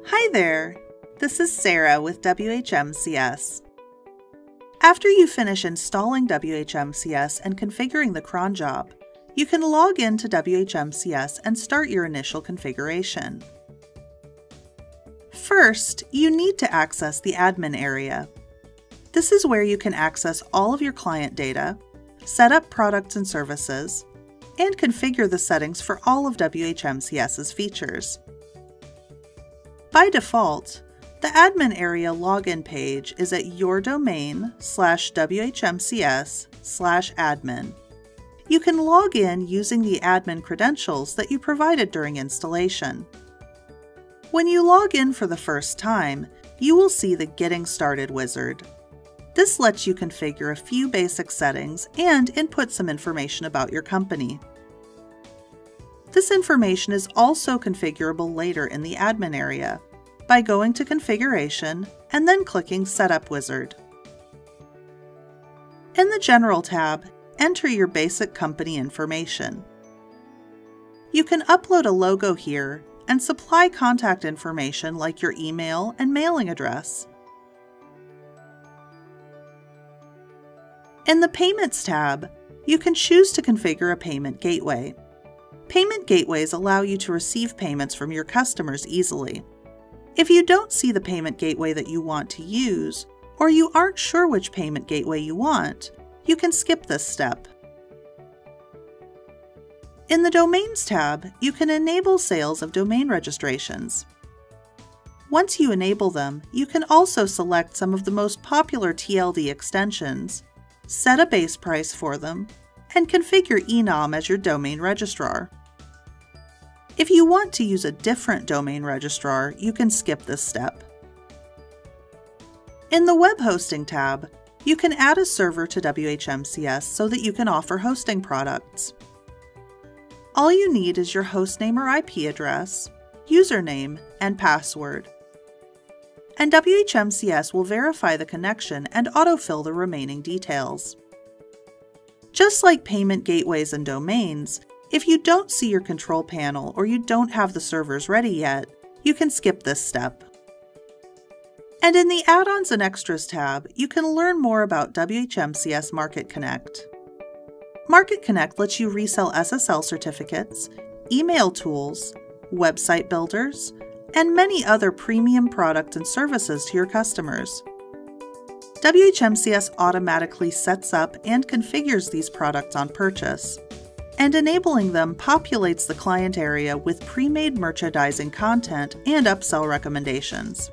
Hi there, this is Sarah with WHMCS. After you finish installing WHMCS and configuring the cron job, you can log into WHMCS and start your initial configuration. First, you need to access the admin area. This is where you can access all of your client data, set up products and services, and configure the settings for all of WHMCS's features. By default, the admin area login page is at yourdomain/WHMCS/admin. You can log in using the admin credentials that you provided during installation. When you log in for the first time, you will see the Getting Started wizard. This lets you configure a few basic settings and input some information about your company. This information is also configurable later in the admin area by going to Configuration and then clicking Setup Wizard. In the General tab, enter your basic company information. You can upload a logo here and supply contact information like your email and mailing address. In the Payments tab, you can choose to configure a payment gateway. Payment gateways allow you to receive payments from your customers easily. If you don't see the payment gateway that you want to use, or you aren't sure which payment gateway you want, you can skip this step. In the Domains tab, you can enable sales of domain registrations. Once you enable them, you can also select some of the most popular TLD extensions, set a base price for them, and configure eNom as your domain registrar. If you want to use a different domain registrar, you can skip this step. In the Web Hosting tab, you can add a server to WHMCS so that you can offer hosting products. All you need is your hostname or IP address, username, and password. And WHMCS will verify the connection and autofill the remaining details. Just like payment gateways and domains, if you don't see your control panel or you don't have the servers ready yet, you can skip this step. And in the Add-ons and Extras tab, you can learn more about WHMCS Market Connect. Market Connect lets you resell SSL certificates, email tools, website builders, and many other premium products and services to your customers. WHMCS automatically sets up and configures these products on purchase, and enabling them populates the client area with pre-made merchandising content and upsell recommendations.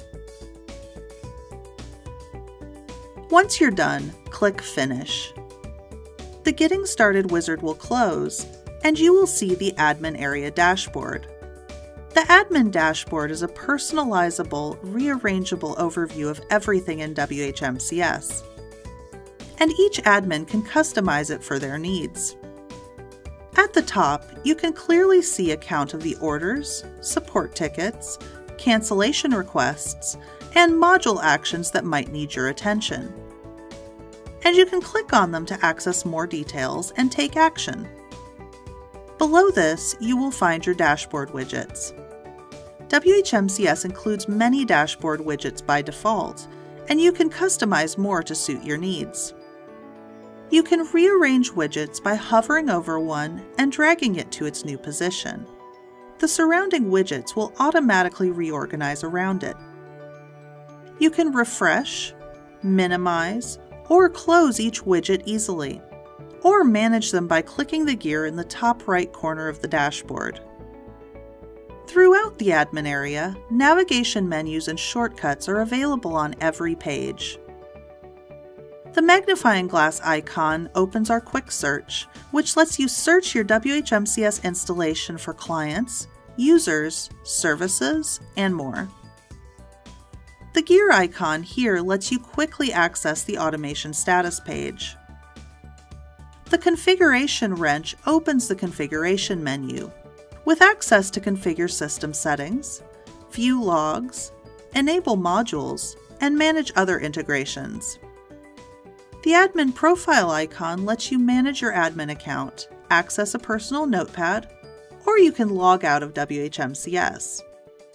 Once you're done, click Finish. The Getting Started wizard will close, and you will see the Admin Area dashboard. The Admin dashboard is a personalizable, rearrangeable overview of everything in WHMCS, and each admin can customize it for their needs. At the top, you can clearly see a count of the orders, support tickets, cancellation requests, and module actions that might need your attention. And you can click on them to access more details and take action. Below this, you will find your dashboard widgets. WHMCS includes many dashboard widgets by default, and you can customize more to suit your needs. You can rearrange widgets by hovering over one and dragging it to its new position. The surrounding widgets will automatically reorganize around it. You can refresh, minimize, or close each widget easily, or manage them by clicking the gear in the top right corner of the dashboard. Throughout the admin area, navigation menus and shortcuts are available on every page. The magnifying glass icon opens our quick search, which lets you search your WHMCS installation for clients, users, services, and more. The gear icon here lets you quickly access the automation status page. The configuration wrench opens the configuration menu, with access to configure system settings, view logs, enable modules, and manage other integrations. The admin profile icon lets you manage your admin account, access a personal notepad, or you can log out of WHMCS.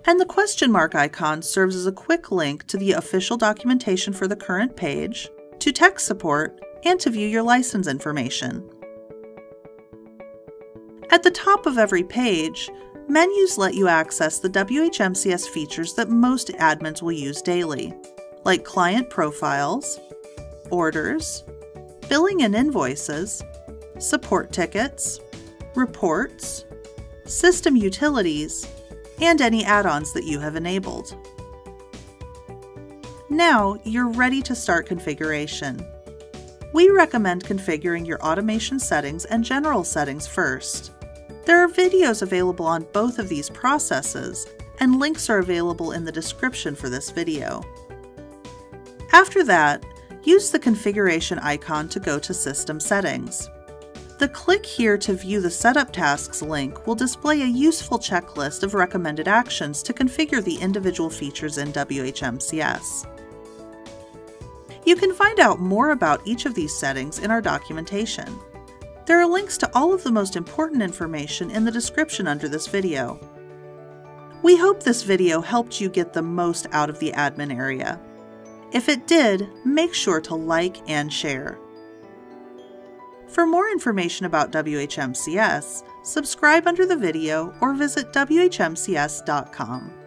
And the question mark icon serves as a quick link to the official documentation for the current page, to tech support, and to view your license information. At the top of every page, menus let you access the WHMCS features that most admins will use daily, like client profiles, orders, billing and invoices, support tickets, reports, system utilities, and any add-ons that you have enabled. Now you're ready to start configuration. We recommend configuring your automation settings and general settings first. There are videos available on both of these processes, and links are available in the description for this video. After that, use the configuration icon to go to System Settings. The Click Here to View the Setup Tasks link will display a useful checklist of recommended actions to configure the individual features in WHMCS. You can find out more about each of these settings in our documentation. There are links to all of the most important information in the description under this video. We hope this video helped you get the most out of the admin area. If it did, make sure to like and share. For more information about WHMCS, subscribe under the video or visit WHMCS.com.